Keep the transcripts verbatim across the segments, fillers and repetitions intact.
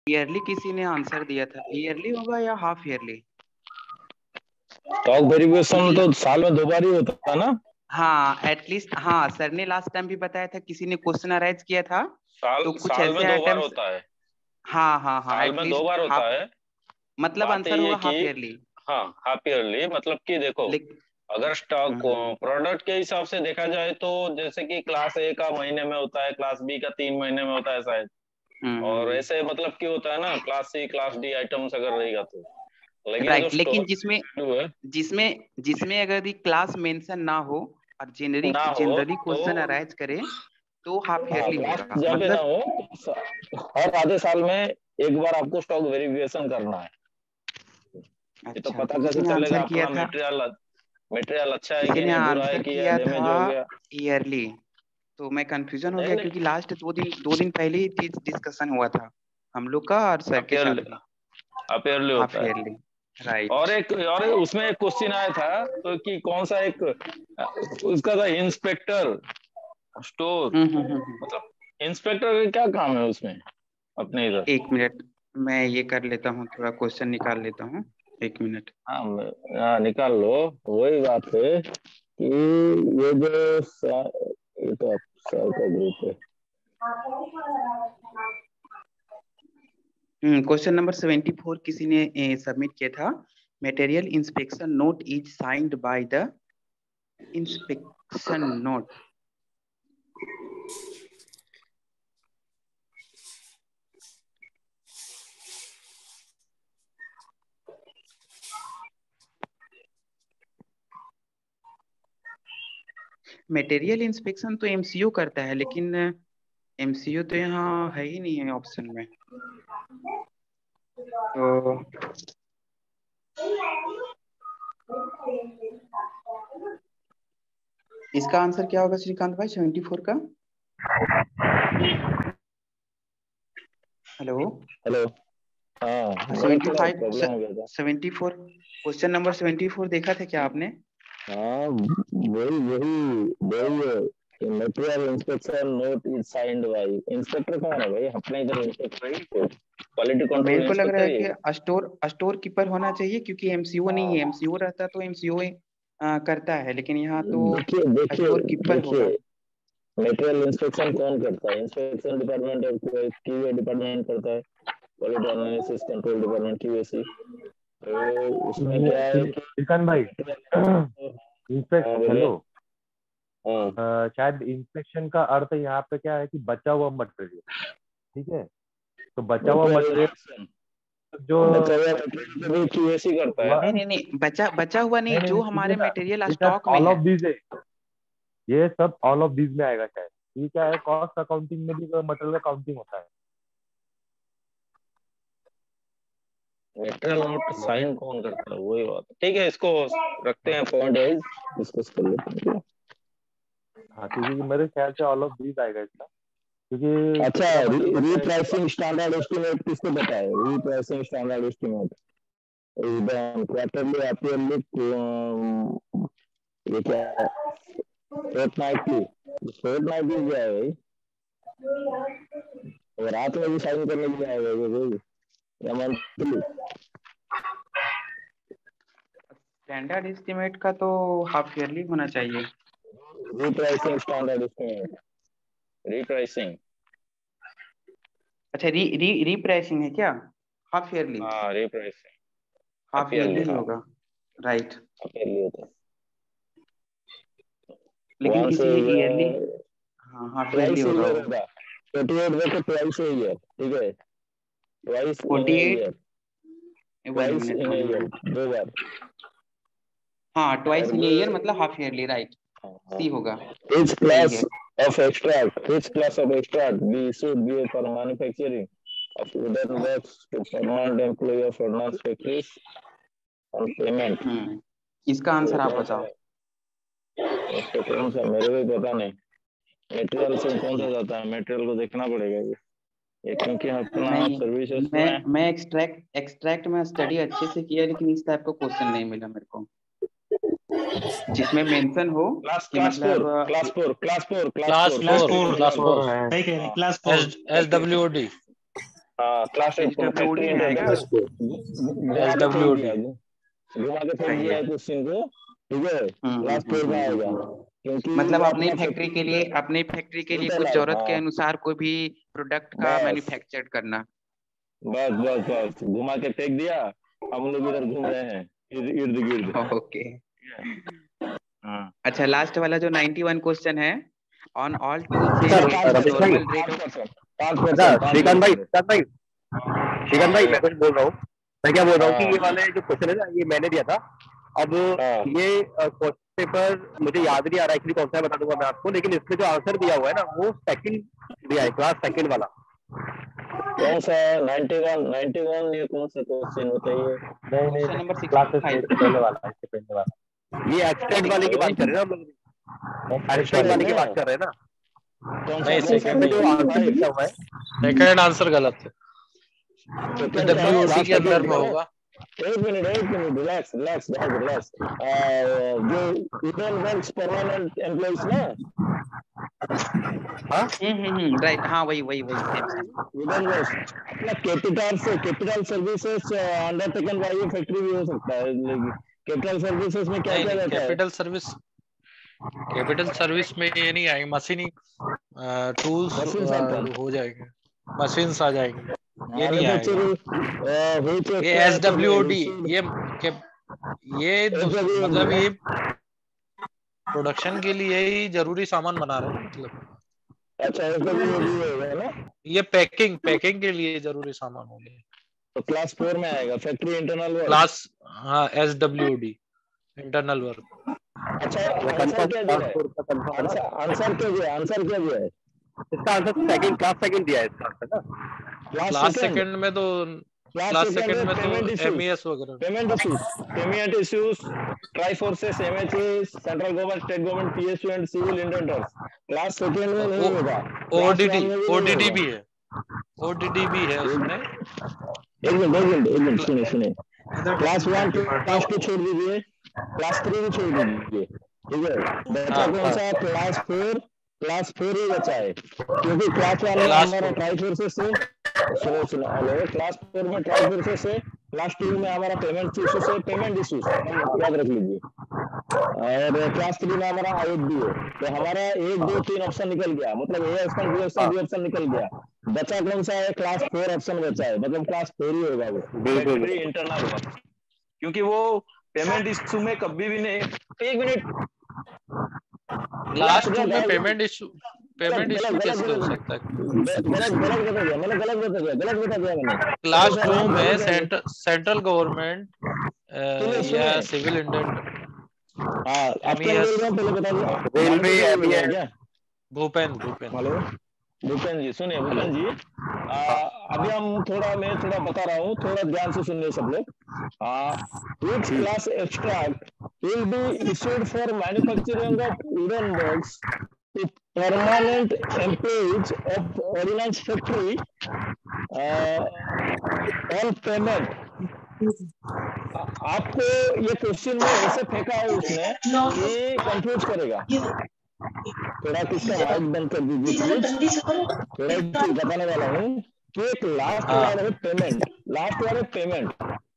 Yearly किसी ने answer दिया था, ईयरली होगा या हाफ ईयरली? स्टॉक वेरिएशन तो साल में दो बार ही होता है ना? हाँ एटलीस्ट, हाँ सर ने लास्ट टाइम भी बताया था, किसी ने क्वेश्चन अरेंज किया था साल तो कुछ साल में ऐसे दो बार आइटम्स। होता है। हाँ हाँ हाँ साल में दो एटलीस्ट बार होता हाफ, है। मतलब बात आंसर यही है होगा कि हाफ ईयरली। हाँ हाफ ईयरली, मतलब कि देखो लेकिन अगर स्टॉक हम्म प्रोडक्ट के हिसाब से देखा जाए तो जैसे कि क्लास ए का महीने में होता है, क्लास बी का तीन महीने में होता है शायद। हम्म और हम्म ऐसे मतलब कि होता है ना, class C class D items अगर रहेगा तो। लेकिन जो राइट, लेकिन स्टॉक जिसमें वैल्यू है जिसमें जिसमें अगर यदि क्लास मेंशन ना हो और जेनरिक ना हो जनरली तो क्वेश्चन अराइज करे तो हाफ हाँ, ईयरली क्लास होगा जब भी ना मतलब। हो तो स- हर आधे साल में एक बार आपको स्टॉक वेरिफिकेशन करना है। ये तो अच्छा, पता तो किसी कैसे ने चलेगा आंसर किया अपना था, मटेरियल मटेरियल अच्छा है किसी कि ने नहीं, बुरा है आंसर कि या किया था डैमेज हो गया। ईयरली, तो मैं कंफ्यूजन हो नहीं गया नहीं, क्योंकि लास्ट दो दिन दो दिन पहले ही चीज डिस्कशन हुआ था हम लोग का और सर हाफ के साथ ईयरली भी। हाफ ईयरली हाफ होता है। Yearly, right. और एक और एक उसमें एक क्वेश्चन आया था तो कि कौन सा एक उसका था, इंस्पेक्टर स्टोर, हम्म हम्म हम्म हम्म। मतलब इंस्पेक्टर का क्या काम है उसमें अपने इधर? एक मिनट, मैं ये कर लेता हूँ, थोड़ा क्वेश्चन निकाल लेता हूँ, एक मिनट। हाँ मैं- हाँ निकाल लो। वही बात है कि ये जो सा, ये तो आप सर का ग्रुप है। Hmm question number seventy four किसी ने सबमिट किया था। Material inspection note is signed by the inspection note. Material inspection तो एमसीयू करता है, लेकिन एमसीयू तो यहाँ है ही नहीं है ऑप्शन में, तो इसका आंसर क्या होगा श्रीकांत भाई सेवेंटी फोर का? हेलो। हेलो। हाँ वही सेवेंटी थोड़ा फाइव प्रॉब्लम हो गया था। Seventy four question number seventy four देखा था क्या आपने? हाँ वही वही वही है। Material inspection note is signed by inspector. कौन है भाई? अपने इधर इंस्पेक्टर ही तो क्वालिटी कंट्रोल मेरे को लग रहा इंस्पेक्टर है ही है। कि स्टोर स्टोर कीपर होना चाहिए, क्योंकि एमसीओ नहीं है, हाँ एमसीओ रहता तो एमसीओ करता है, लेकिन यहाँ तो देखिए देखिए स्टोर कीपर होगा। देखिए, मटेरियल इंस्पेक्शन कौन करता है? इंस्पेक्शन डिपार्टमेंट और क्यूए डिपार्टमेंट करता है, quality analysis control department QAC. तो उसमें क्या है कि श्रीकांत भाई, इंस्पेक्ट हाँ बोलिए। हेलो, हाँ अ, शायद इंस्पेक्शन का अर्थ यहाँ पे क्या है कि बचा हुआ मटेरियल, ठीक है, तो बचा हुआ मटेरियल मटेरियल जो बचा हुआ मटेरियल को भी क्यूएसी करता है हुआ, ना। नहीं नहीं नहीं, बचा बचा हुआ नहीं, नहीं नहीं जो नहीं, सुनिए हमारे ना, मटेरियल ये शायद स्टॉक में ऑल है। ऑफ दीज है, ये सब ऑल ऑफ दीज में आएगा शायद। ये क्या है, कॉस्ट अकाउंटिंग में भी मटेरियल का काउंटिंग होता है। मटेरियल नोट हेलो, साइन कौन करता है? वही बात है। ठीक है, इसको रखते हाँ हैं पॉइंट वाइज डिस्कस कर लेते हैं। हाँ, क्योंकि मेरे ख्याल से ऑल ऑफ दीज आएगा इसका, क्योंकि अच्छा, कितना मटेरियल बचा है इसका। रीप्राइसिंग स्टैंडर्ड एस्टिमेट किसको पता है? रीप्राइसिंग स्टैंडर्ड एस्टिमेट इधर क्वार्टरली हाफ ये क्या है? फोर्टनाइटली। फोर्टनाइटली क्या है भाई? और रात में भी साइन करने के लिए आएगा ये भाई, या मंथली? स्टैंडर्ड एस्टिमेट का तो हाफ ईयरली होना चाहिए। Repricing standard estimate, repricing. अच्छा, री री रीप्राइसिंग है क्या? हाफ ईयरली, हाँ repricing half half yearly yearly, ही हाँ होगा, राइट। हाफ ईयरली होता है। लेकिन वन से किसी ईयरली, हाँ हाफ ईयरली ट्वाइस होगा ईयर वो। होगा। फोर्टी एट देखो, ट्वाइस ईयर, ठीक है, twice in forty a eight year, one twice minute in a one year, minute दो बार। हाँ ट्वाइस और इन ईयर ये मतलब हाफ ईयरली, राइट। सी होगा, each सही class है। of extract, each class of extract be should be for manufacturing of wooden works to permanent employee of ordnance factories on payment। हम्म इसका तो ये आंसर आप कौन सा बताओ। है? तो कौन सा, मेरे को भी पता नहीं। मटेरियल से कौन सा जाता है? मटेरियल को देखना पड़ेगा ये ये क्योंकि अपना नहीं, सर्विसेज मैं में। मैं एक्सट्रैक्ट एक्सट्रैक्ट में स्टडी अच्छे से किया, लेकिन इस टाइप का क्वेश्चन नहीं मिला मेरे को जिसमें मेंशन हो क्लास कि क्लास फोर मतलब class four class four class class four class first four class class division. Four four है, सही कह रहे हैं, हाँ class four. S S W O D. हाँ क्लास एच डब्ल्यू डी में आएगा। एस डब्ल्यू डी घुमा के फेंक सही दिया है। है क्वेश्चन को, ठीक है, हम्म क्लास हम्म फोर में हम्म, आएगा, हम्म। क्योंकि मतलब वो अपनी अपना फैक्ट्री के लिए अपनी फैक्ट्री के लिए कुछ इंटरनल, जरूरत के हाँ अनुसार कोई भी प्रोडक्ट का बस मैन्युफैक्चर करना। बस बस बस घुमा के फेंक दिया, हम लोग इधर घूम रहे हैं इर्द इर्द गिर्द। ओके। हाँ अच्छा, लास्ट वाला जो नाइंटी वन क्वेश्चन है, on all tool sell sir get the Ramesh भाई, नॉर्मल रेट पाँच ऑफ। परसेंट पाँच अच्छा परसेंट पाँच श्रीकांत भाई, परसेंट श्रीकांत भाई, श्रीकांत भाई, मैं कुछ बोल रहा हूँ। मैं क्या बोल रहा हूँ कि हाँ ये वाले जो क्वेश्चन है ना, ये मैंने दिया था। अब हाँ ये क्वेश्चन पेपर मुझे याद नहीं आ रहा एक्चुअली कौन सा है, बता दूंगा मैं आपको, लेकिन इसमें जो आंसर दिया हुआ है ना, वो सेकंड दिया है, क्लास सेकंड वाला। कौन सा नाइंटी वन नाइंटी वन ये कौन सा क्वेश्चन बताइए? नहीं नहीं क्वेश्चन नहीं, नंबर क्लास सिक्सटी फाइव। से पहले वाला, इससे पहले वाला। ये एक्सटेंड वाले की बात कर रहे हैं ना हम लोग, एक्सटेंड वाले की बात कर रहे हैं ना। कौन सा नहीं, कौन सा सेकंड में जो आंसर फाइव? दिया हुआ है, सेकंड आंसर गलत है, सेकंड डब्ल्यू का टी के अंदर में होगा। एक मिनट एक मिनट रिलैक्स रिलैक्स रिलैक्स। जो इधर वर्क्स परमानेंट एम्प्लॉइज ना, हम्म हम्म हम्म राइट, हाँ वही वही वही सेम सेम। इधर वर्क्स अपना कैपिटल से कैपिटल सर्विसेज अंडरटेकन बाय ये फैक्ट्री भी हो सकता है, लेकिन कैपिटल सर्विसेज में क्या नहीं क्या नहीं, रहता है? कैपिटल सर्विस, कैपिटल सर्विस में ये नहीं आएंगे, मशीनिंग टूल्स Machines आता है। हो जाएंगे, मशीन्स आ जाएंगे, ये अरे नहीं तो आएगा। फिर अ, हो तो ये क्या एस डब्ल्यू डी, फिर ये के- ये दूस- S W O D मतलब ना? ये प्रोडक्शन के लिए ही जरूरी सामान बना रहे हैं ना, मतलब अच्छा एस डब्ल्यू ओ डी होगा ना, ये पैकिंग पैकिंग के लिए जरूरी सामान हो गया। तो क्लास फोर में आएगा फैक्ट्री इंटरनल वर्क। क्लास, हाँ S W D internal work. अच्छा वो आंसर कंफर्म क्या क्लास दिया है? फोर का कंफर्म है आंसर ना। आंसर क्या दिया है? आंसर क्या दिया है? इसका आंसर सेकंड, क्लास सेकंड दिया है इसका आंसर ना। क्लास क्लास सेकंड सेकंड में तो क्लास क्लास सेकंड सेकंड में में पेमेंट तो इश्यूज एमईएस वगैरह। Payment issues payment issues tri forces MHS central government state government PSU and civil indenters. Class second में नहीं होगा, क्लास ओडीडी वन में भी नहीं ओडीडी होगा। भी है, ओडीडी भी है उसमें। एक मिनट एक मिनट एक मिनट सुनिए सुनिए, क्लास वन क्लास टू छोड़ दीजिए, क्लास थ्री भी छोड़ दीजिए, ठीक है, बचा हाँ, कौन सा? क्लास फोर क्लास फोर ही बचा है, क्योंकि क्लास वन में क्लास हमारा फोर। ट्राई फोर्सेस से सुनो सुनो हेलो, क्लास फोर में ट्राई फोर्सेस से, क्लास टू में हमारा पेमेंट इशू से पेमेंट इशूज याद रख लीजिए, और क्लास थ्री में हमारा आईएफबी है। तो हमारा एक दो तीन ऑप्शन निकल गया, मतलब A option B option D option निकल गया, बचा कौन सा है? क्लास फोर ऑप्शन बचा है, मतलब क्लास फोर ही होगा वो फैक्ट्री इंटरनल वर्क, क्योंकि वो पेमेंट इशू में कभी भी नहीं। एक मिनट, क्लास टू में पेमेंट इशू, पेमेंट इशू कैसे हो सकता है? गलत गलत बता दिया मैंने, गलत बता दिया गलत बता दिया मैंने। क्लास टू में सेंट्रल सेंट्रल गवर्नमेंट सुनिए, या सुनिए। सिविल इंडेंट, हाँ ऑप्शन बोल रहा हूँ, पहले बता दो। Railway MES. क्या? भूपेंद्र भूपेंद्र हेलो भूपेंद्र जी, सुनिए भूपेंद्र जी, आ, अभी हम थोड़ा मैं थोड़ा बता रहा हूँ, थोड़ा ध्यान से सुनिए सब लोग। Each class extract will be issued for manufacturing of wooden box to permanent employees of ordnance factory uh, on payment. आपको ये क्वेश्चन में ऐसे फेंका है उसने कि कंफ्यूज करेगा। थोड़ा किसका माइक बंद कर दीजिए प्लीज, थोड़ा एक चीज बताने वाला हूँ कि एक लास्ट हाँ। वर्ड है पेमेंट, लास्ट वर्ड है पेमेंट,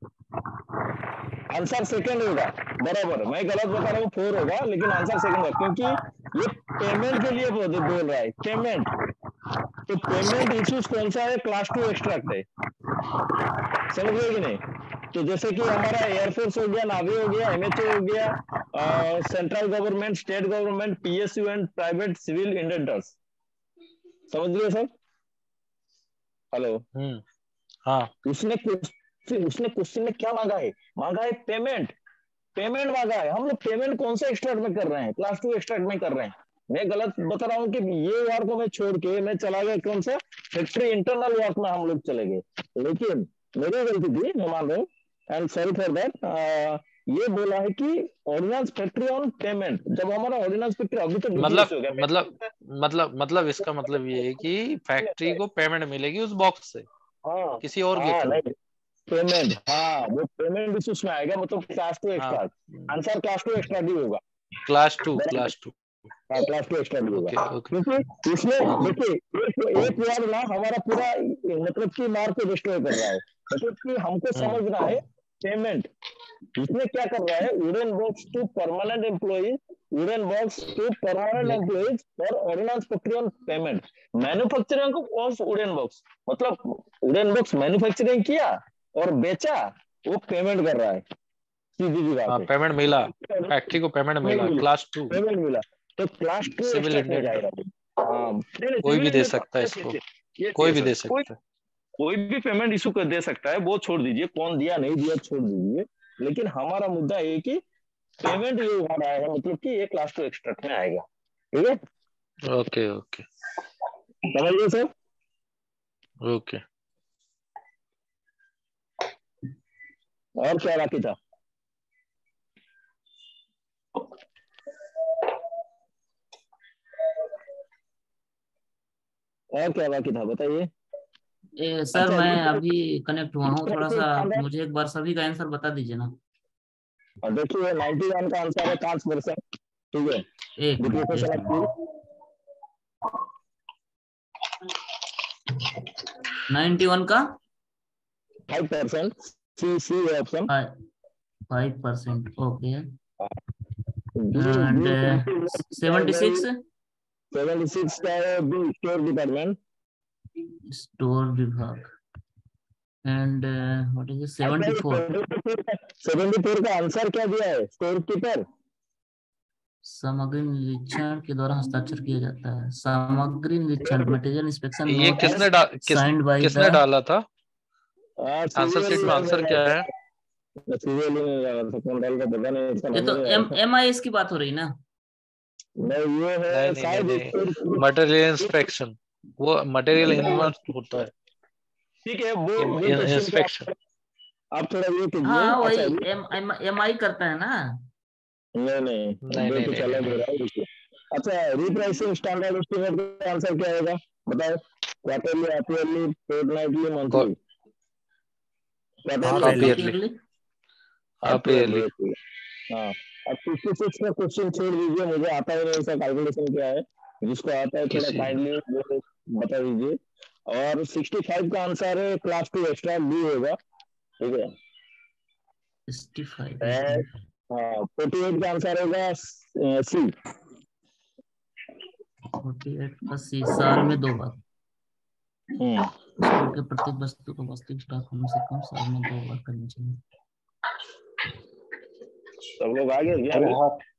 आंसर सेकंड होगा, बराबर मैं गलत बता रहा हूँ, फोर होगा लेकिन आंसर सेकंड होगा, क्योंकि ये पेमेंट के लिए बोल बोल रहा है पेमेंट। तो पेमेंट इश्यूज कौन सा है? क्लास टू एक्सट्रैक्ट है, समझ गए कि नहीं? तो जैसे कि हमारा एयरफोर्स हो गया, नावी हो गया, एमएचए हो गया, central government, state government, PSU and private civil indenters, समझ गए सब? हेलो, हम्म हाँ उसने उसने क्वेश्चन में क्या मांगा है? मांगा है पेमेंट, पेमेंट मांगा है। हम लोग पेमेंट कौन सा एक्सट्रैक्ट में कर रहे हैं? क्लास टू एक्सट्रैक्ट में कर रहे हैं। मैं गलत बता रहा हूँ कि ये वार को मैं छोड़ के मैं चला गया कौन सा? फैक्ट्री इंटरनल वर्क में हम लोग चले गए, लेकिन मेरी गलती थी, मैं मान रहा हूँ एंड सॉरी फॉर दैट। ये बोला है कि ऑर्डिनेंस फैक्ट्री ऑन पेमेंट, जब हमारा ऑर्डिनेंस फैक्ट्री अभी तो मतलब हो गया, मतलब मतलब मतलब इसका मतलब ये है कि फैक्ट्री को पेमेंट मिलेगी उस बॉक्स से हाँ किसी और के हाँ थ्रू। नहीं पेमेंट, हाँ वो पेमेंट इश्यूज में आएगा, मतलब class two extra, answer class two extra ही होगा, क्लास टू क्लास टू हाँ class two extra due okay होगा, ओके क्योंकि इसमें हाँ देखिए एक एक वर्ड ना हमारा पूरा मतलब कि मार्क को डिस्ट्रॉय कर रहा है। मतलब कि हमको हम्म समझना है पेमेंट इसमें क्या कर रहा है, wooden box to permanent employees, wooden box to permanent employees for ordnance petrol payment, manufacturing of wooden box, मतलब वुडन बॉक्स मैन्युफैक्चरिंग किया और बेचा, वो पेमेंट कर रहा है, सीधी सी हाँ बात है। पेमेंट मिला, फैक्ट्री को पेमेंट पेमेंट मिला, मिला, क्लास टू पेमेंट मिला, तो क्लास टू सिविल एक्स्ट्रा में इंडियन जाएगा। हाँ नहीं नहीं कोई सिविल भी दे इंडियन तो सकता है yes, इसको, yes, yes, कोई yes, भी yes, दे कोई सकता है। कोई भी पेमेंट इशू कर दे सकता है, वो छोड़ दीजिए, कौन दिया नहीं दिया छोड़ दीजिए, लेकिन हमारा मुद्दा ये है कि पेमेंट ये वहां आएगा, मतलब कि ये क्लास टू एक्सट्रैक्ट में आएगा। ठीक है, ओके ओके समझ गए सर? ओके और क्या बाकी था? और क्या बाकी था बताइए। ए, सर अच्छा मैं ये अभी कनेक्ट हुआ हूँ, थोड़ा सा आप तो मुझे एक बार सभी का आंसर बता दीजिए ना। देखिए नाइन्टी वन का आंसर है पांच परसेंट। ठीक है, एक देखिए मिनट एक क्वेश्चन मिनट नाइन्टी वन का five percent, C C option. Five percent okay. B and B seventy six seventy six का है बी स्टोर डिपार्टमेंट। स्टोर विभाग। And what is seventy four seventy four का answer क्या दिया है, store keeper. सामग्री निरीक्षण के द्वारा हस्ताक्षर किया जाता है, सामग्री निरीक्षण मटेरियल इंस्पेक्शन ये नोट किसने डा, किस, साइंड बाय किसने द डाला था आंसर शीट में? आंसर क्या है? सीरियल ही नहीं लगा था, कौन डाल का पता नहीं, इसका ये नाम तो नहीं एम याद था। एम आई एस की बात हो रही ना। नहीं ये नहीं है नहीं नहीं शायद नहीं मटेरियल इंस्पेक्शन, वो मटेरियल इन्वेस्ट होता है, ठीक है, वो वो क्वेश्चन को इंस्पेक्शन। आप आप थोड़ा ये कीजिए। हाँ वही अच्छा एम एम एम आई करता है ना। नहीं नहीं नहीं वो नहीं कुछ नहीं अलग हो नहीं रहा है देखिए। अच्छा रिप्राइसिंग स्टैंडर्ड एस्टीमेट का आंसर क्या होगा बताओ, quarterly, half yearly, fortnightly, monthly? Half quarterly, yearly, yearly half half yearly. Yearly. हाँ अब फिफ्टी सिक्स का क्वेश्चन छोड़ दीजिए, मुझे आता ही नहीं इसका कैलकुलेशन क्या है, जिसको आता है थोड़ा किसी काइंडली वो बता दीजिए। और सिक्सटी फाइव का आंसर है क्लास टू एक्स्ट्रा बी होगा। ठीक है, सिक्सटी फाइव और हाँ फोर्टी एट का आंसर होगा सी। फोर्टी एट का सी, साल में दो बार हम्म स्टोर के प्रत्येक वस्तु को वास्तविक स्टॉक कम से कम साल में दो बार करनी चाहिए। सब लोग आ गए क्या अभी?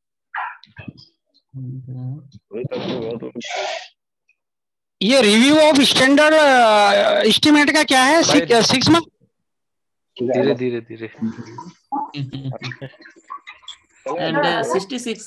हम्म, अभी तक तो बहुत लोग- ये रिव्यू ऑफ स्टैंडर्ड एस्टिमेट का क्या है? भाई सिक्स मंथ धीरे धीरे धीरे and sixty six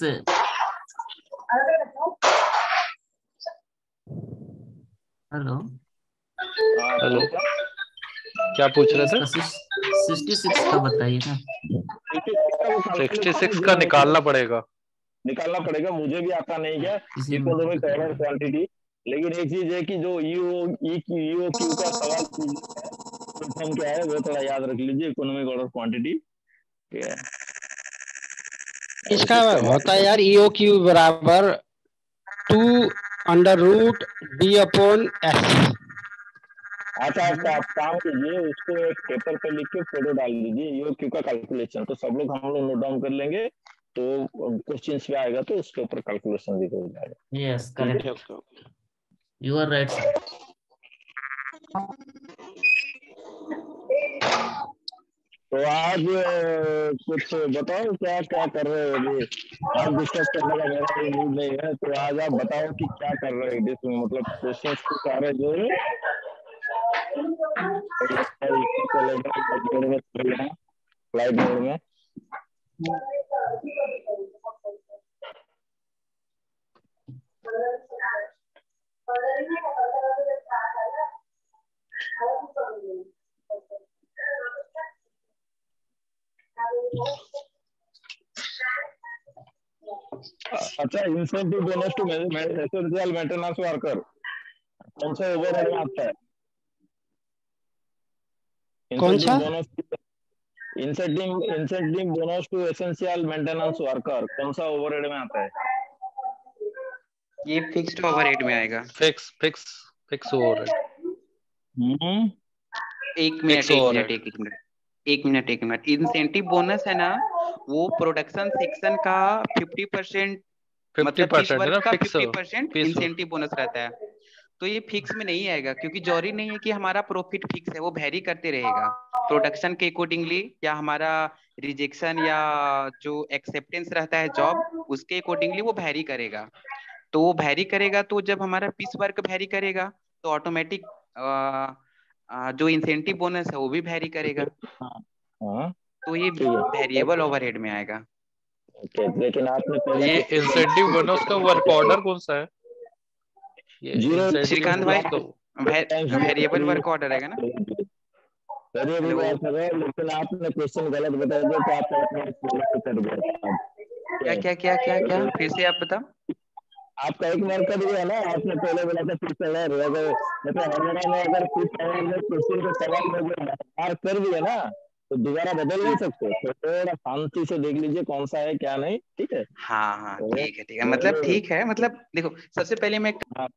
hello hello क्या पूछ रहे थे? इसका सिक्सटी सिक्स का बताइए ना। सिक्सटी सिक्स का निकालना पड़ेगा। निकालना पड़ेगा, मुझे भी आता नहीं क्या इसी में इकोनॉमिक ऑर्डर क्वांटिटी, लेकिन एक चीज है कि जो ईओ ईओ क्यू का सवाल फॉर्म क्या है वो थोड़ा याद रख लीजिए, इकोनॉमिक ऑर्डर क्वांटिटी। ठीक है, इसका होता है यार ईओ क्यू बराबर two under root D upon S. अच्छा अच्छा आप काम कीजिए, उसको एक पेपर पे लिख के फोटो डाल दीजिए ईओ क्यू का कैलकुलेशन, तो सब लोग हम लोग नोट डाउन कर लेंगे, तो क्वेश्चन पे आएगा तो उसके ऊपर कैलकुलेशन भी हो जाएगा। Yes correct, you are right sir. तो आज अ, कुछ बताओ क्या क्या कर रहे हो अभी, आज डिस्कस करने का मेरा कोई मूड नहीं है, तो आज आप बताओ कि क्या कर रहे हो इसमें, मतलब क्वेश्चंस कुछ आ रहे जो है फ्लाइट मोड में। अच्छा incentive bonus to essential maintenance worker कौन सा ओवरहेड में आता है? कौन सा? Bonus incentive incentive bonus to essential maintenance worker कौन सा ओवरहेड में आता है? ये फिक्स्ड ओवरहेड में आएगा। Fix fix fix overhead. हम्म एक मिनट फिक्स एक मिनट ओवरहेड। एक मिनट एक मिनट एक मिनट इंसेंटिव बोनस है ना, वो प्रोडक्शन सेक्शन का फिफ्टी परसेंट, फिफ्टी मतलब पीस परसेंट है वर्क ना का fix fifty percent piece. Incentive bonus रहता है। तो ये फिक्स में नहीं आएगा, क्योंकि जरूरी नहीं है कि हमारा प्रॉफिट फिक्स है, वो वेरी करते रहेगा प्रोडक्शन के अकॉर्डिंगली, या हमारा रिजेक्शन या जो एक्सेप्टेंस रहता है जॉब उसके अकॉर्डिंगली वो वेरी करेगा। तो वो वेरी करेगा, तो जब हमारा पीस वर्क वेरी करेगा तो ऑटोमेटिक जो इंसेंटिव बोनस है वो भी वेरी करेगा। हाँ तो ये ठीक है। वेरिएबल ओवरहेड में आएगा। ओके, लेकिन आपने तो पहले ये इंसेंटिव बोनस का वर्क ऑर्डर कौन सा है? ये जीरो इंसेंटिव श्रीकांत भाई, बोनस का वेरिएबल वर्क ऑर्डर रहेगा ना। वेरिएबल हेलो, वर्क है, लेकिन आपने क्वेश्चन गलत बता दिया तो आप अपना कर दिया। क्या क्या क्या क्या क्या फिर से आप बताओ। आपका एक मार्क कट गया ना, आपने पहले बोला था फिर सवाल अगर मतलब हरियाणा में अगर फिर सवाल में क्वेश्चन के सवाल में अगर मार्क कर दिया ना तो दोबारा बदल नहीं सकते। तो थोड़ा शांति से देख लीजिए कौन सा है क्या नहीं, ठीक है। हाँ हाँ तो ठीक है ठीक है, मतलब ठीक है, मतलब देखो सबसे पहले मैं हाँ,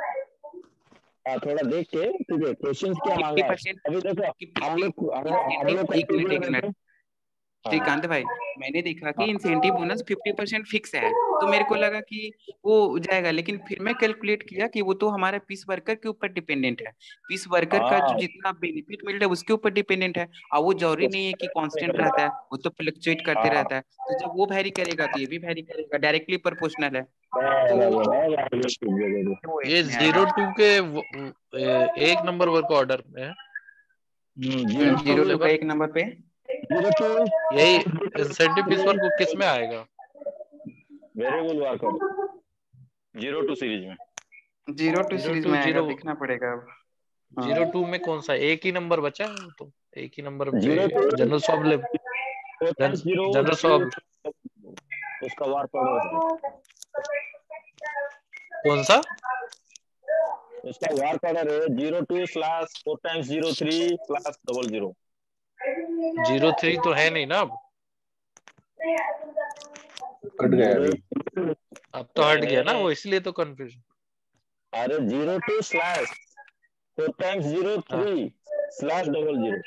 हाँ, थोड़ा देख के ठीक है क्वेश्चन क्या फिफ्टी मांगा है। परसेंट अभी देखो की हम लोग हम लोग हम लोग इंसेंटिव, एक मिनट एक कंफ्यूज मिनट रहते। हाँ श्रीकांत भाई, मैंने देखा कि हाँ incentive bonus fifty percent fix है, तो मेरे को लगा कि वो जाएगा, लेकिन फिर मैं कैलकुलेट किया कि वो तो हमारे पीस वर्कर के ऊपर डिपेंडेंट है, पीस वर्कर का जो हाँ, जितना बेनिफिट मिल रहा है उसके ऊपर डिपेंडेंट है, और वो जरूरी नहीं है कि कांस्टेंट रहता है, वो तो फ्लक्चुएट करते हाँ, रहता है। तो जब वो वैरी करेगा तो ये भी वैरी करेगा, डायरेक्टली प्रोपोर्शनल है। तो बराबर है, बराबर है। वो ये इसमें आएगा। जीरो टू के वो- वो- ए- एक नंबर वर्क ऑर्डर में है हम्म, zero general zero of two का लेबर। एक नंबर पे जीरो टू यही इंसेंटिव पीस वर्क को किस में आएगा? Variable work zero two series में। Zero two zero series two में आएगा, जीरो देखना पड़ेगा अब। हाँ जीरो टू में कौन सा एक ही नंबर बचा है? वो तो एक ही नंबर पे जीरो टू जनरल शॉप ले फोर जन, times zero general three shop उसका वर्क ऑर्डर है। कौन सा? उसका वर्क ऑर्डर है zero two slash four times zero three slash double zero. Zero three तो है नहीं ना अब। कट गया अभी। अब तो हट गया ना वो, इसलिए तो कंफ्यूजन। अरे zero two slash four times zero हाँ थ्री स्लैश डबल जीरो।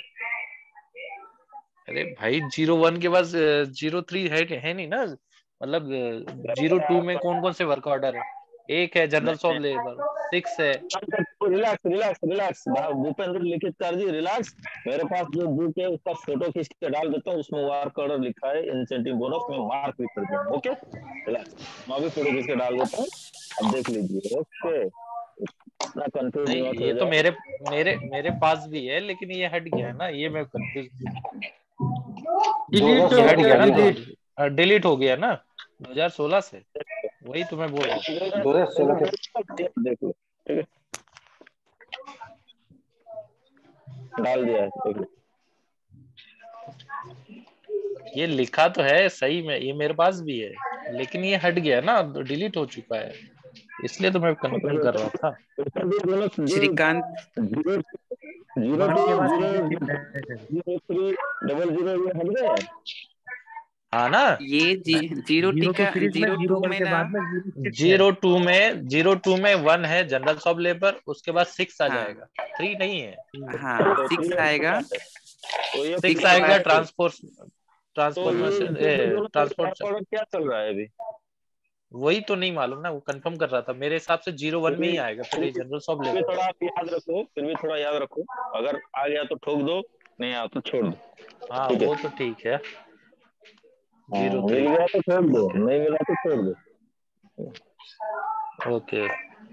अरे भाई जीरो वन के बाद जीरो थ्री है है नहीं ना, मतलब जीरो टू में कौन कौन से वर्क ऑर्डर है? एक है जनरल शॉप लेबर, सिक्स है। रिलैक्स रिलैक्स रिलैक्स भूपेंद्र लिखित कर दी रिलैक्स। मेरे पास जो बुक है उसका फोटो खींच के डाल देता हूँ, उसमें वर्क ऑर्डर लिखा है, इंसेंटिव बोनस में मार्क भी कर दूंगा। ओके रिलैक्स, मैं भी फोटो खींच के डाल देता हूँ, अब देख लीजिए। ओके इतना कंफ्यूज नहीं मत ये हो तो जाए। मेरे मेरे मेरे पास भी है, लेकिन ये हट गया है ना, ये मैं कंफ्यूज। डिलीट ये हो हट गया, गया ना, डिलीट। डिलीट हो गया ना दो हज़ार सोलह से, वही तो मैं बोल रहा हूँ। दो हजार सोलह के देख लो ठीक है, डाल दिया है देख लो। ये लिखा तो है सही में, ये मेरे पास भी है, लेकिन ये हट गया ना, डिलीट हो चुका है, इसलिए तो मैं कंफर्म कर रहा था। इंसेंटिव बोनस जो Shrikant, zero zero one two के बाद जीरो सीरीज है। जीरो थ्री डबल जीरो ये हट गए। हाँ ना, ये जी, जीरो टी जीरो टू का सीरीज में जीरो जीरो टू वन में के ना, बाद में जीरो सिक्स है। जीरो टू में जीरो टू में वन है जनरल शॉप लेबर, उसके बाद सिक्स आ हाँ जाएगा, थ्री नहीं है। हाँ तो सिक्स थ्री आएगा, तो ये सिक्स सिक्स के आएगा बाद ट्रांसपोर्ट तो ये ट्रांसफॉर्मेशन ट्रांसपोर्ट। ऑर्डर क्या चल रहा है अभी। वही तो नहीं मालूम ना, वो कंफर्म कर रहा था, मेरे हिसाब से जीरो वन फिर में भी ही आएगा फिर फिर ये भी जनरल शॉप फिर भी लेबर। थोड़ा आप याद रखो, फिर भी थोड़ा याद रखो, अगर आ गया तो ठोक दो, नहीं आया तो छोड़ दो। हाँ ठीक है, वो तो ठीक है। हाँ जीरो मिल थ्री गया तो छोड़ दो, ओके नहीं मिला तो छोड़ दो। ओके।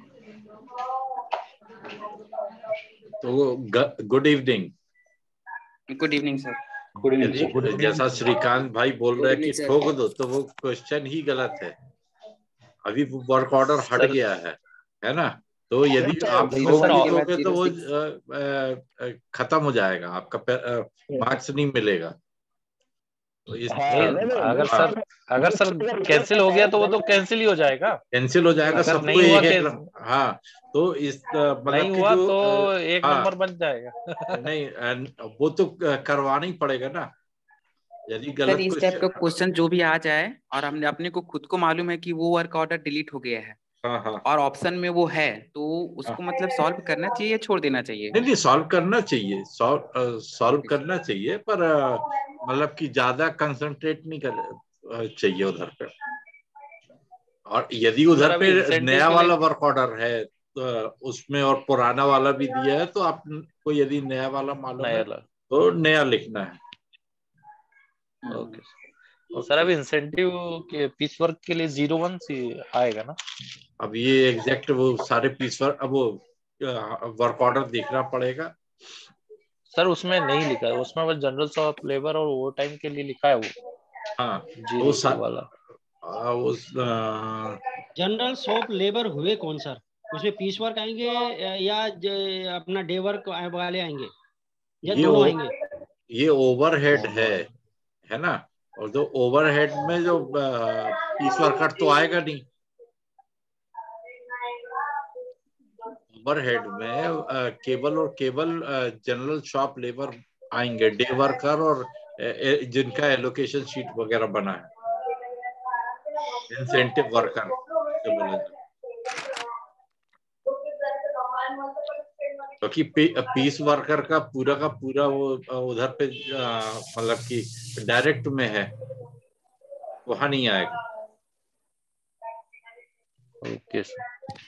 तो good evening. Good evening sir. यदि जैसा श्रीकांत भाई बोल रहे हैं कि ठोक दो, तो वो क्वेश्चन ही गलत है। अभी वो वर्क ऑर्डर हट सर गया है है ना, तो यदि आप जीरो ठोक वन भी के बाद दोगे तो जीरो वो सिक्स। अ, अ, अ, खत्म हो जाएगा, आपका मार्क्स नहीं मिलेगा। तो इस हाँ नहीं, नहीं नहीं अगर वो सर अगर सर अगर गलत कैंसिल हो है गया तो वो तो गलत कैंसिल ही हो जाएगा। कैंसिल हो जाएगा, अगर सबको नहीं हुआ एक एक कैस नंबर। हाँ तो इस अ, नहीं मतलब कि हुआ जो तो अ, एक नंबर हाँ बन जाएगा। नहीं अ, वो तो करवाना ही पड़ेगा ना, यदि सर गलत इस टाइप क्वेश्चन। का क्वेश्चन जो भी आ जाए और हमने अपने को खुद को मालूम है कि वो वर्क ऑर्डर डिलीट हो गया है, हाँ हाँ और ऑप्शन में वो है, तो उसको मतलब सॉल्व करना चाहिए या छोड़ देना चाहिए? नहीं नहीं सॉल्व करना चाहिए, सॉल्व सॉल्व करना चाहिए, पर अ, मतलब कि ज्यादा कंसंट्रेट नहीं कर अ, चाहिए उधर पे। और यदि सर उधर अभी पे इंसेंटिव नया के वाला लिए वर्क ऑर्डर है तो उसमें और पुराना वाला भी दिया है, तो आपको यदि नया वाला मालूम है नया ला तो नया लिखना है। Okay sir. अभी इंसेंटिव के पीस वर्क के लिए जीरो वन सी आएगा ना? अब ये एग्जैक्ट वो सारे पीस वर्क, अब वो वर्क ऑर्डर देखना पड़ेगा। सर उसमें नहीं लिखा है, उसमें बस जनरल शॉप लेबर और ओवर टाइम के लिए लिखा है वो हाँ वो जीरो सा, टू वाला। आ, उस आ, जनरल शॉप लेबर हुए कौन सर? उसमें पीस वर्क आएंगे या ज- अपना डे वर्क वाले आएंगे या ये दोनों ओ, आएंगे? ये ओवरहेड है है ना। और जो ओवरहेड में जो पीस वर्कर तो आएगा नहीं, ओवरहेड में अ, केवल और केवल जनरल शॉप लेबर आएंगे, डे वर्कर और अ, अ, जिनका एलोकेशन शीट वगैरह बना है, इंसेंटिव वर्कर जो बोला जाता है। क्योंकि तो पीस वर्कर का पूरा का पूरा वो अ, उधर पे अ, मतलब कि डायरेक्ट में है, वहां नहीं आएगा। Okay sir.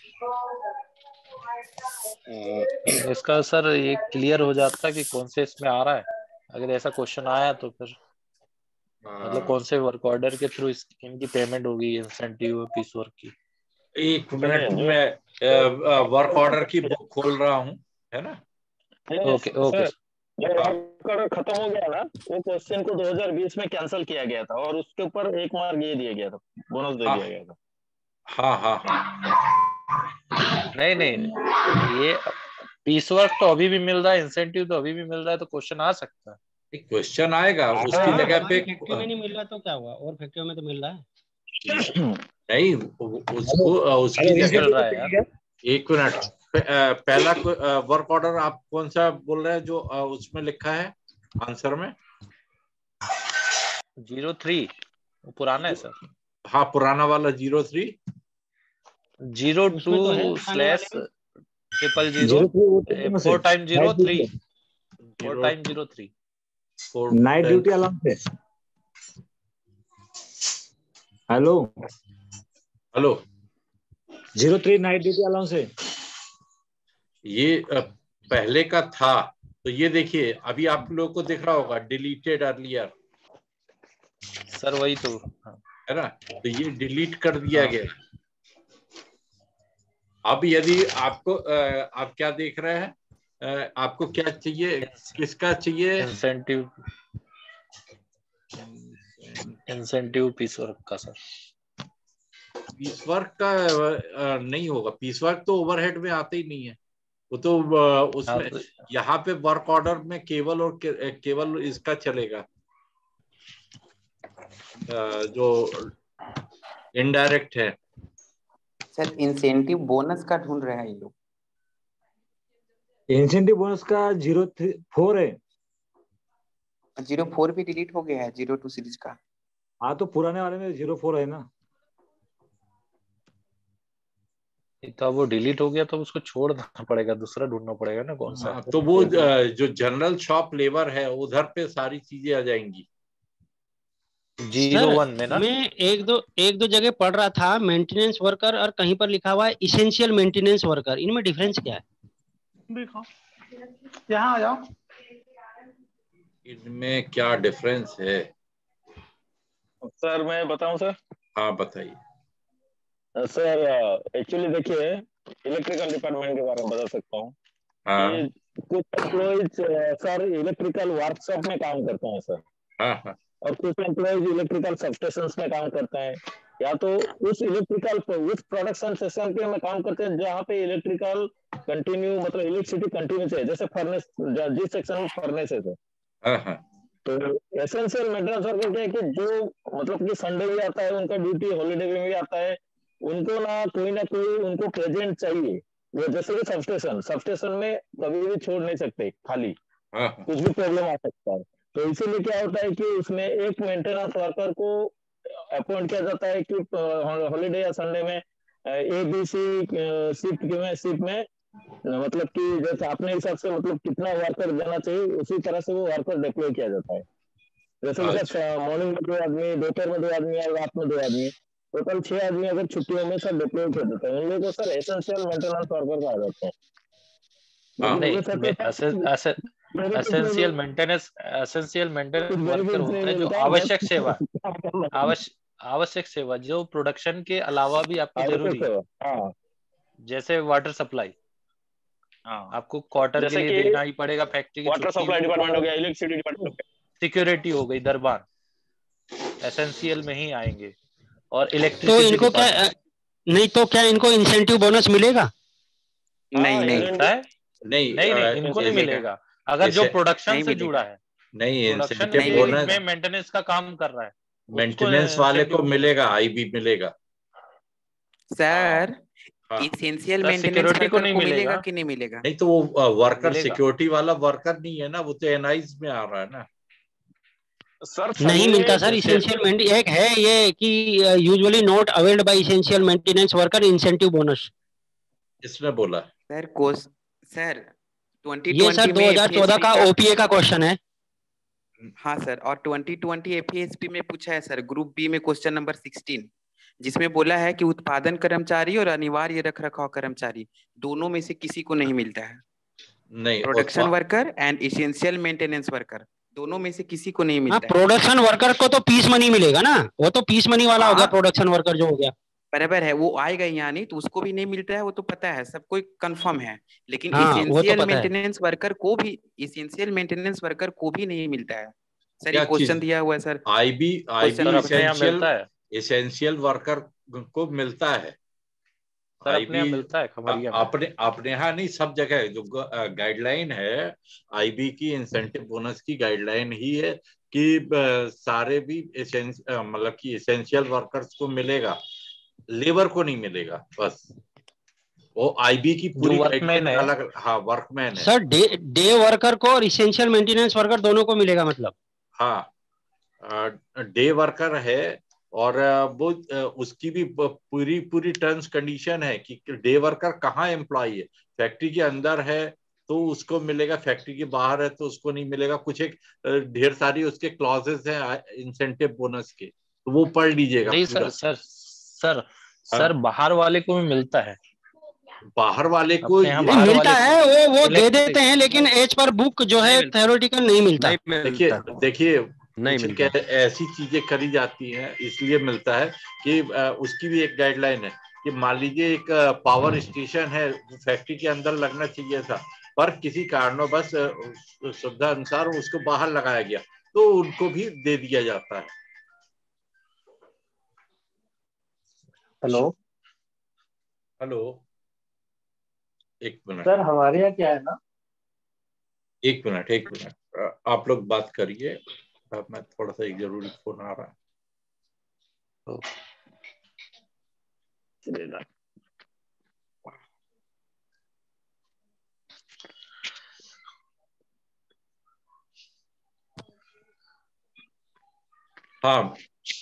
इसका सर ये क्लियर हो जाता कि कौन से इसमें आ रहा है, अगर ऐसा क्वेश्चन आया तो फिर मतलब कौन से वर्क ऑर्डर के थ्रू इनकी पेमेंट होगी, इंसेंटिव पीस वर्क की। एक मिनट में वर्क ऑर्डर की बुक खोल रहा हूँ, है ना। ओके ओके सर जो वर्क ऑर्डर खत्म हो गया ना, वो क्वेश्चन को दो हज़ार बीस में कैंसिल किया गया था और उसके ऊपर एक मार्क ये दिया गया था, बोनस दे दिया गया था। हाँ हाँ हाँ नहीं नहीं, ये पीस वर्क तो अभी भी मिल रहा है, इंसेंटिव तो अभी भी मिल रहा है, तो क्वेश्चन आ सकता है। एक क्वेश्चन आएगा उसकी हाँ, जगह पे। हमारी फैक्ट्री में नहीं मिल रहा तो क्या हुआ, और फैक्ट्री में तो मिल रहा है। नहीं उसको उसकी मिल जगह, रहा है यार। एक मिनट, पहला वर्क ऑर्डर आप कौन सा बोल रहे हैं जो अ, उसमें लिखा है आंसर में? जीरो थ्री पुराना है सर। हाँ पुराना वाला जीरो थ्री जीरो टू उसमें तो है पुराने स्लैश वाले में। Triple zero four time zero three four time zero three night duty allowance है। Hello hello, zero three night duty allowance है। ये अ, पहले का था, तो ये देखिए अभी आप लोगों को दिख रहा होगा डिलीटेड अर्लियर, सर वही तो। हाँ। है ना, तो ये डिलीट कर दिया हाँ। गया। अब यदि आपको अ, आप क्या देख रहे हैं, अ, आपको क्या चाहिए, किसका चाहिए? इंसेंटिव इंसेंटिव पीस वर्क का सर। पीस वर्क का अ, नहीं होगा, पीस वर्क तो ओवरहेड में आते ही नहीं है वो तो। अ, उसमें हाँ, यहाँ पे वर्क ऑर्डर में केवल और के, केवल इसका चलेगा अ, जो इनडायरेक्ट है। सर इंसेंटिव बोनस का ढूंढ रहे हैं ये लोग। इंसेंटिव बोनस का जीरो थ्री फोर है। जीरो फोर भी डिलीट हो गया है जीरो टू सीरीज का। हाँ तो पुराने वाले में जीरो फोर है ना। तो अब वो डिलीट हो गया तो उसको छोड़ना पड़ेगा, दूसरा ढूंढना पड़ेगा ना कौन सा। हाँ, तो वो अ, जो जनरल शॉप लेबर है उधर पे सारी चीजें आ जाएंगी। जीरो सर वन में ना। मैं एक दो एक दो जगह पढ़ रहा था मेंटेनेंस वर्कर, और कहीं पर लिखा हुआ है इसेंशियल मेंटेनेंस वर्कर। इनमें डिफरेंस क्या है? दिखाओ, यहाँ आ जाओ। इनमें क्या डिफरेंस है? सर मैं बताऊं सर? हाँ बताइए। सर एक्चुअली देखिए, इलेक्ट्रिकल डिपार्टमेंट के बारे में बता सकता हूँ हाँ कि कुछ एम्प्लॉइज सर इलेक्ट्रिकल वर्कशॉप में काम करते हैं सर, हाँ हाँ और कुछ एम्प्लॉइज इलेक्ट्रिकल सबस्टेशंस में काम करते हैं, या तो उस इलेक्ट्रिकल उस प्रोडक्शन सिस्टम पे में काम करते हैं जहाँ पे इलेक्ट्रिकल कंटिन्यू मतलब इलेक्ट्रिसिटी कंटिन्यूस है, जैसे फर्नेस, जिस सेक्शन में फर्नेस है सर। हाँ हाँ तो एसेंशियल मेंटेनेंस वर्कर क्या है कि जो मतलब कि संडे भी आता है, उनका ड्यूटी हॉलीडे में भी आता है, उनको ना कोई ना कोई उनको प्रेजेंट चाहिए। वो जैसे कि सबस्टेशन सबस्टेशन में कभी भी छोड़ नहीं सकते खाली, हाँ कुछ भी प्रॉब्लम आ सकता है। तो इसीलिए क्या होता है कि उसमें एक मेंटेनेंस वर्कर को अपॉइंट किया जाता है कि हॉलीडे या संडे में ए बी सी शिफ्ट में शिफ्ट में मतलब कि जैसे अपने हिसाब से मतलब कितना वर्कर देना चाहिए उसी तरह से वो वर्कर डिप्लॉय किया जाता है। जैसे मतलब मॉर्निंग में दो आदमी, दोपहर में दो आदमी और रात में दो आदमी, टोटल छह आदमी अगर छुट्टियों में सब डिप्लॉय कर देते हैं, उन लोगों को सर एसेंशियल मेंटेनेंस वर्कर कहा जाता है। Essential maintenance essential maintenance worker होते हैं जो आवश्यक सेवा आवश्यक आवश्यक सेवा जो प्रोडक्शन के अलावा भी आपको जरूरी है, जैसे वाटर सप्लाई। आपको क्वार्टर के लिए देना ही पड़ेगा फैक्ट्री की, वाटर सप्लाई डिपार्टमेंट हो गया, इलेक्ट्रिसिटी डिपार्टमेंट हो गया, सिक्योरिटी हो गई, दरबार एसेंशियल में ही आएंगे। और तो इलेक्ट्रिसिटी इनको क्या नहीं तो क्या इनको इंसेंटिव बोनस मिलेगा? नहीं नहीं मिलता है नहीं नहीं नहीं इनको नहीं मिलेगा अगर जो प्रोडक्शन से जुड़ा है। नहीं, इंसेंटिव बोनस में मेंटेनेंस का काम कर रहा है, मेंटेनेंस वाले को मिलेगा, आईबी मिलेगा सर। इसेंशियल मेंटेनेंस वर्कर को नहीं मिलेगा कि नहीं मिलेगा? नहीं तो वो वर्कर सिक्योरिटी वाला वर्कर नहीं है ना, वो तो एनआईज में आ रहा है ना सर। नहीं मिलता सर इसेंशियल मेंटेनेंस। एक है ये कि usually not availed by essential maintenance worker incentive bonus. इसने बोला सर कोस सर ये सर दो हज़ार चौदह का ओपीए का क्वेश्चन है। हाँ सर, और ट्वेंटी ट्वेंटी एफएएसपी में पूछा है सर, ग्रुप बी में क्वेश्चन नंबर सिक्सटीन, जिसमें बोला है कि उत्पादन कर्मचारी और अनिवार्य रखरखाव कर्मचारी दोनों में से किसी को नहीं मिलता है। नहीं, production worker and essential maintenance worker दोनों में से किसी को नहीं मिलता है। प्रोडक्शन वर्कर को तो पीस मनी मिलेगा ना, वो तो पीस मनी वाला हो गया प्रोडक्शन वर्कर जो हो गया। बराबर है, वो आएगा यहाँ नहीं तो उसको भी नहीं मिलता है, वो तो पता है, सब कोई कंफर्म है। लेकिन हाँ, एसेंशियल मेंटेनेंस वर्कर को भी एसेंशियल मेंटेनेंस वर्कर को भी नहीं मिलता है सर। ये क्वेश्चन दिया हुआ है sir. IB IB essential essential worker को मिलता है सर, अपने यहाँ मिलता है खबरिया में। अपने अपने यहाँ नहीं, सब जगह जो गाइडलाइन है आईबी की, इंसेंटिव बोनस की गाइडलाइन ही है कि सारे भी मतलब कि एसेंशियल वर्कर्स को मिलेगा, लेबर को नहीं मिलेगा। बस वो आईबी की पूरी गाइडलाइन अलग। हाँ, वर्कमैन है सर। डे डे वर्कर को और एसेंशियल मेंटेनेंस वर्कर दोनों को मिलेगा मतलब? हाँ, डे वर्कर है और वो उसकी भी पूरी पूरी टर्म्स कंडीशन है कि डे वर्कर कहाँ एम्प्लॉय है, फैक्ट्री के अंदर है तो उसको मिलेगा, फैक्ट्री के बाहर है तो उसको नहीं मिलेगा। कुछ एक ढेर सारी उसके क्लॉजेस हैं इंसेंटिव बोनस के, तो वो पढ़ लीजिएगा। नहीं सर सर सर सर बाहर वाले को भी मिलता है, बाहर वाले को मिलता है, वो वो दे देते हैं, लेकिन एज पर बुक जो है थ्योरेटिकल नहीं मिलता। देखिए देखिए नहीं मिलता, ऐसी चीजें करी जाती हैं इसलिए मिलता है कि उसकी भी एक गाइडलाइन है कि मान लीजिए एक पावर स्टेशन है, फैक्ट्री के अंदर लगना चाहिए था पर किसी कारणवश सुविधा अनुसार उसको बाहर लगाया गया तो उनको भी दे दिया जाता है। हेलो हेलो एक मिनट सर, हमारे यहाँ क्या है ना, एक मिनट एक मिनट आप लोग बात करिए, मैं थोड़ा सा एक जरूरी फोन आ रहा है। हाँ,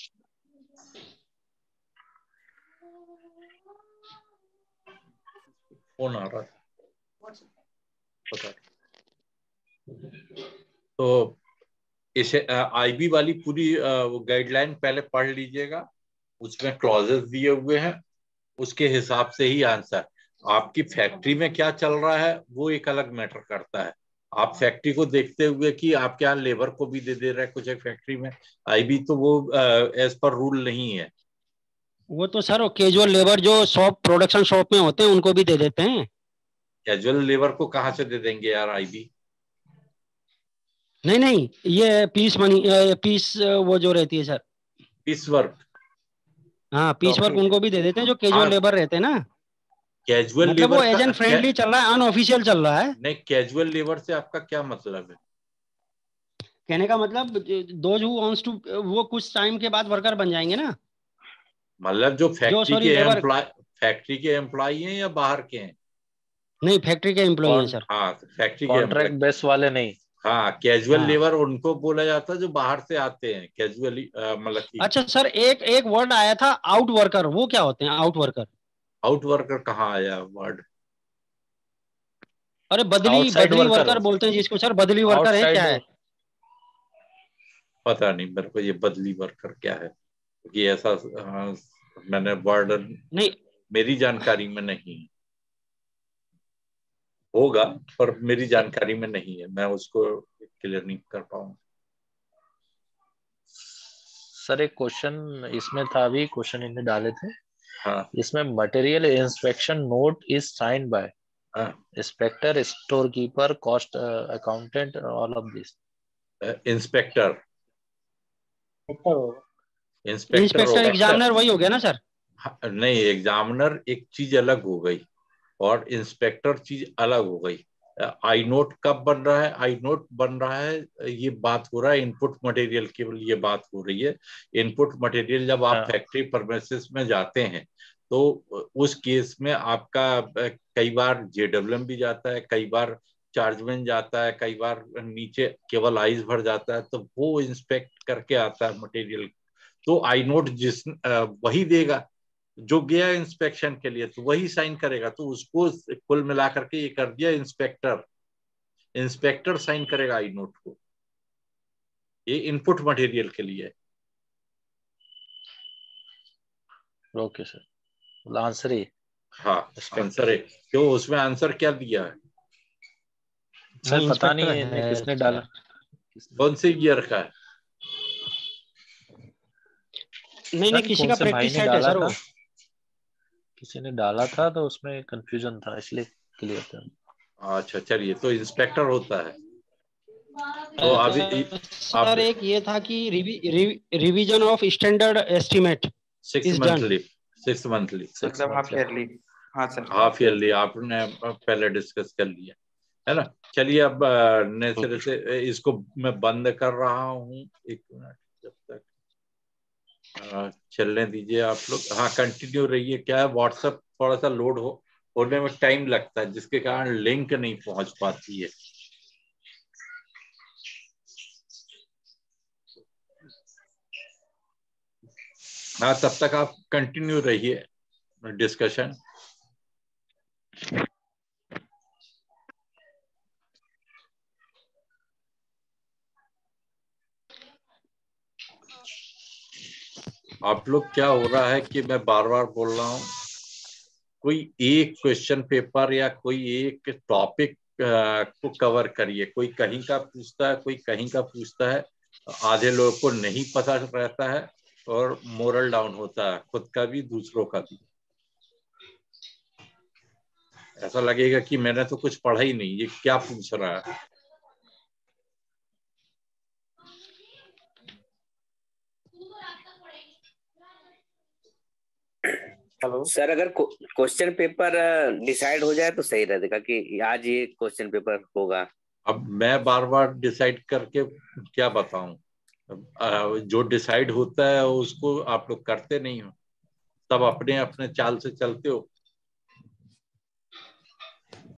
फोन आ रहा था पता। तो इसे आईबी वाली पूरी गाइडलाइन पहले पढ़ लीजिएगा, उसमें क्लॉजेस दिए हुए हैं, उसके हिसाब से ही आंसर। आपकी फैक्ट्री में क्या चल रहा है वो एक अलग मैटर करता है, आप फैक्ट्री को देखते हुए कि आपके यहाँ लेबर को भी दे दे रहे हैं कुछ एक फैक्ट्री में, आईबी तो वो एज पर रूल नहीं है। वो तो सर कैजुअल लेबर जो शॉप प्रोडक्शन शॉप में होते हैं उनको भी दे देते हैं। कैजुअल लेबर को कहाँ से दे देंगे यार आईबी? नहीं नहीं, ये पीस मनी पीस वो जो रहती है सर, पीस वर्क। हाँ, पीस वर्क उनको भी दे देते हैं जो कैजुअल लेबर रहते हैं ना। कैजुअल मतलब लेबर वो एजेंट फ्रेंडली चल रहा है, अनऑफिशियल चल रहा है। नहीं, कैजुअल लेबर से आपका क्या मतलब है? कहने का मतलब दोज हु वांट्स टू, वो कुछ टाइम के बाद वर्कर बन जाएंगे ना। मतलब जो फैक्ट्री के एम्प्लॉय फैक्ट्री के एम्प्लॉय हैं या बाहर के हैं? नहीं, फैक्ट्री के एम्प्लॉय हैं सर। हाँ, फैक्ट्री के कॉन्ट्रैक्ट बेस वाले नहीं। हाँ, कैजुअल लेबर उनको बोला जाता है जो बाहर से आते हैं, कैजुअली मतलब। अच्छा सर, एक एक वर्ड आया था आउट वर्कर, वो क्या होते हैं आउट वर्कर? आउट वर्कर कहाँ आया वर्ड? अरे बदली आउटसाइड बदली वर्कर वर्कर बोलते हैं जिसको सर, बदली वर्कर है क्या है? पता नहीं मेरे को ये बदली वर्कर क्या है, क्योंकि ऐसा हाँ, मैंने वर्ड नहीं, मेरी जानकारी में नहीं है। होगा पर मेरी जानकारी में नहीं है, मैं उसको क्लियर नहीं कर पाऊंगा। सर एक क्वेश्चन इसमें था, अभी क्वेश्चन इन्हें डाले थे। हाँ इसमें material inspection note is sign by inspector, store keeper, cost accountant, all of this. Inspector inspector inspector examiner वही हो गया ना सर? नहीं, एग्जामिनर एक चीज अलग हो गई और इंस्पेक्टर चीज अलग हो गई। आई नोट कब बन रहा है? आई नोट बन रहा है, ये बात हो रहा है इनपुट मटेरियल की, ये बात हो रही है इनपुट मटेरियल। जब आप फैक्ट्री परमिसेस में जाते हैं तो उस केस में आपका कई बार जेडब्ल्यूएम भी जाता है, कई बार चार्जमैन जाता है, कई बार नीचे केवल आइस भर जाता है, तो वो इंस्पेक्ट करके आता है मटेरियल। तो आई नोट जिस वही देगा जो गया इंस्पेक्शन के लिए, तो वही साइन करेगा। तो उसको कुल मिलाकर के ये कर दिया इंस्पेक्टर। इंस्पेक्टर साइन करेगा आई नोट को, ये इनपुट मटेरियल के लिए। ओके सर, आंसर है। हाँ आंसर है। क्यों, उसमें आंसर क्या दिया है? सर पता नहीं है इन्हें किसने डाला, कौन से ईयर का है? नहीं नहीं, किसी का प्रैक्टिस सेट है सर वो। किसी ने डाला था तो उसमें कंफ्यूजन था, इसलिए क्लियर था। अच्छा चलिए, तो इंस्पेक्टर होता है। तो अभी सर एक ये था कि revi, revi, revision of standard estimate six monthly six monthly मतलब हाफ ईयरली। हाँ सर, हाफ ईयरली आपने पहले डिस्कस कर लिया है ना। चलिए अब नए सिरे से इसको मैं बंद कर रहा हूँ, एक मिनट जब तक चलने दीजिए आप लोग। हाँ कंटिन्यू रहिए। क्या है, व्हाट्सएप थोड़ा सा लोड हो होने में टाइम लगता है, जिसके कारण लिंक नहीं पहुंच पाती है। हाँ तब तक आप कंटिन्यू रहिए डिस्कशन। आप लोग क्या हो रहा है कि मैं बार बार बोल रहा हूँ, कोई एक क्वेश्चन पेपर या कोई एक टॉपिक को कवर करिए। कोई कहीं का पूछता है, कोई कहीं का पूछता है, आधे लोगों को नहीं पता रहता है और मोरल डाउन होता है, खुद का भी दूसरों का भी। ऐसा लगेगा कि मैंने तो कुछ पढ़ा ही नहीं, ये क्या पूछ रहा है। हेलो सर, अगर क्वेश्चन पेपर डिसाइड हो जाए तो सही रहेगा कि आज ये क्वेश्चन पेपर होगा। अब मैं बार बार डिसाइड करके क्या बताऊं, जो डिसाइड होता है उसको आप लोग करते नहीं हो, तब अपने अपने चाल से चलते हो।